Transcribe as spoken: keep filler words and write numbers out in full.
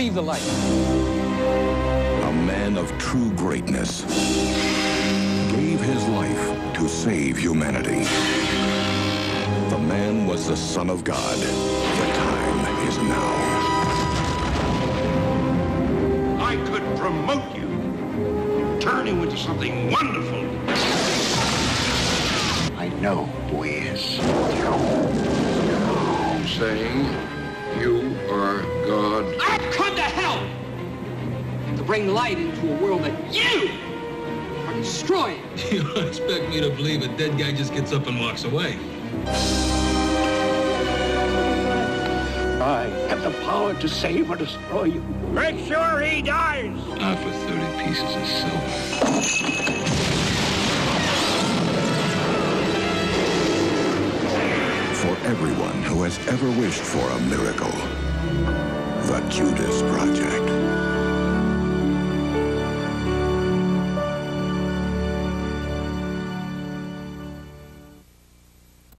receive the light. A man of true greatness gave his life to save humanity. The man was the Son of God. The time is now. I could promote you, turn you into something wonderful. I know who he is. I'm saying you are God. I've come to help! To bring light into a world that you are destroying. You don't expect me to believe a dead guy just gets up and walks away. I have the power to save or destroy you. Make sure he dies! Not for thirty pieces of silver. For everyone who has ever wished for a miracle, the Judas Project.